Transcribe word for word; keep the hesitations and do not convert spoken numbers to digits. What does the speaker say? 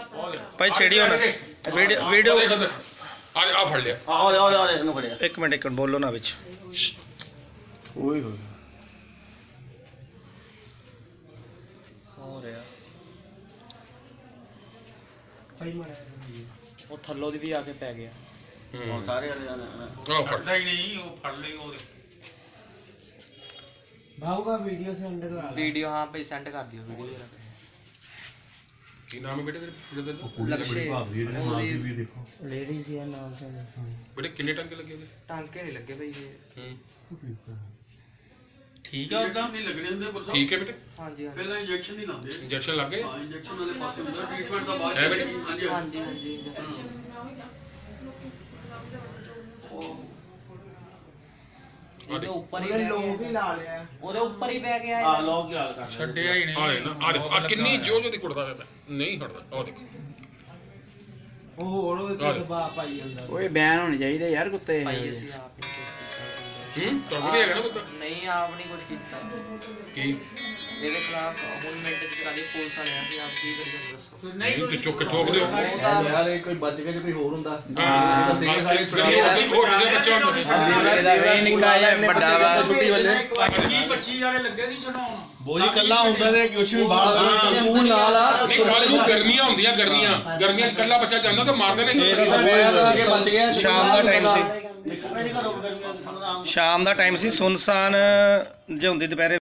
ਭਾਈ ਛੇੜਿਓ ਨਾ video video ਆ ਆ ਫੜ ਲਿਆ ਆਹ ਲੈ ਆ ਲੈ ਇਹਨੂੰ ਫੜਿਆ ਇੱਕ ਮਿੰਟ ਇੱਕ ਮਿੰਟ ਬੋਲੋ ਨਾ ਵਿੱਚ ਓਏ ਹੋਏ ਹੋ ਰਿਹਾ ਭਾਈ ਮਾਰਿਆ ਉਹ ਥੱਲੋਂ ਦੀ ਵੀ ਆ ਕੇ ਪੈ ਗਿਆ ਉਹ ਸਾਰੇ ਵਾਲੇ ਆ ਫੜਦਾ ਹੀ ਨਹੀਂ ਉਹ ਫੜ ਲਈ ਉਹ भाऊगा वीडियो सेंड करा वीडियो हाँ पे सेंड कर दियो वीडियो जरा ਕੀ ਨਾਮ ਹੈ ਬੇਟੇ ਤੇਰੇ लक्ष्य ਦੇਖੋ लेडीज है नाम से ਬੇਟੇ ਕਿੰਨੇ ਟੰਕੇ ਲੱਗੇ ਉਹਦੇ टांके नहीं लगे भाई ये ਹੂੰ ਠੀਕ ਆ ਉਦਾਂ ਨਹੀਂ ਲੱਗਣੇ ਹੁੰਦੇ ਪਰ ਠੀਕ ਹੈ ਬੇਟੇ हाँ जी हाँ ਪਹਿਲਾਂ ਇੰਜੈਕਸ਼ਨ ਨਹੀਂ ਲਾਉਂਦੇ ਇੰਜੈਕਸ਼ਨ ਲੱਗ ਗਏ ਹਾਂ ਇੰਜੈਕਸ਼ਨ ਵਾਲੇ ਪਾਸੇ ਹੁੰਦਾ ਟ੍ਰੀਟਮੈਂਟ ਦਾ ਬਾਅਦ ਹੈ ਬੇਟੇ? ਹਾਂਜੀ हाँ जी हाँ जी ਉਹਦੇ ਉੱਪਰ ਹੀ ਲੋਕ ਹੀ ਲਾ ਲਿਆ ਉਹਦੇ ਉੱਪਰ ਹੀ ਬੈ ਗਿਆ ਆ ਲੋਕ ਕੀ ਹਾਲ ਕਰ ਛੱਡਿਆ ਹੀ ਨਹੀਂ ਆ ਦੇ ਨਾ ਆ ਦੇਖੋ ਆ ਕਿੰਨੀ ਜੋ ਜੋ ਦੀ ਕੁੜਦਾ ਪਿਆ ਨਹੀਂ ਹਟਦਾ ਆ ਦੇਖੋ ਉਹ ਹੋਰ ਉਹਦੇ ਦਬਾਅ ਪਾਈ ਜਾਂਦਾ ਓਏ ਬਿਆਨ ਹੋਣੇ ਚਾਹੀਦੇ ਯਾਰ ਕੁੱਤੇ ਭਾਈ ਅਸੀਂ ਆਪ ਨਹੀਂ ਹੂੰ ਤਾਂ ਵਧੀਆ ਹੈਗਾ ਨਾ ਪੁੱਤ ਨਹੀਂ ਆਪ ਨਹੀਂ ਕੁਝ ਕੀਤਾ ਕੀ ਇਹਦੇ ਖਿਲਾਫ ਹੁਣ ਮਿੰਟ ਚ ਕਰਾ ਲਈ ਪੁਲਿਸ ਵਾਲਿਆਂ ਕਿ ਆਪ ਕੀ ਕਰੀਏ ਦੱਸੋ ਨਹੀਂ ਕਿ ਚੁੱਕ ਕੇ ਠੋਕ ਦਿਓ ਯਾਰ ਇਹ ਕੋਈ ਬਚ ਗਿਆ ਜੇ ਕੋਈ ਹੋਰ ਹੁੰਦਾ ਹਾਂ ਤਾਂ ਸਿੱਧੇ ਸਾਰੇ ਹੋਰ ਕਿਸੇ ਬੱਚਾ ਹੁੰਦਾ ਇਹ ਨਿੱਕਾ ਜਿਹਾ ਵੱਡਾ ਵਾ ਛੁੱਟੀ ਵੇਲੇ ਪੱਚੀ ਪੱਚੀ ਵਾਲੇ ਲੱਗੇ ਸੀ ਛਡਾਉਣ ਬੋਝੀ ਕੱਲਾ ਹੁੰਦਾ ਤੇ ਕੁਛ ਵੀ ਬਾਹਰ ਤੂੰ ਨਾਲ ਆ ਨਹੀਂ ਕੱਲ ਨੂੰ ਗਰਮੀਆਂ ਹੁੰਦੀਆਂ ਗਰਮੀਆਂ ਗਰਮੀਆਂ 'ਚ ਕੱਲਾ ਬੱਚਾ ਜਾਂਦਾ ਤਾਂ ਮਾਰਦੇ ਨੇ ਬਚ ਗਿਆ ਸ਼ਾਮ ਦਾ ਟਾਈਮ ਸੀ ਨਿਕਲਣਾ ਨਹੀਂ ਘਰੋਂ ਗਰਮੀਆਂ ਸ਼ਾਮ ਦਾ ਟਾਈਮ ਸੀ ਸੁਨਸਾਨ ਜੇ ਹੁੰਦੀ ਦੁਪਹਿਰੇ